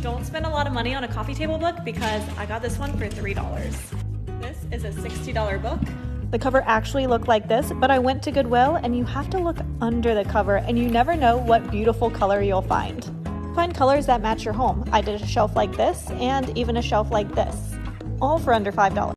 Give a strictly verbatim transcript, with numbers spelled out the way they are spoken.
Don't spend a lot of money on a coffee table book because I got this one for three dollars. This is a sixty dollar book. The cover actually looked like this, but I went to Goodwill and you have to look under the cover and you never know what beautiful color you'll find. Find colors that match your home. I did a shelf like this and even a shelf like this, all for under five dollars.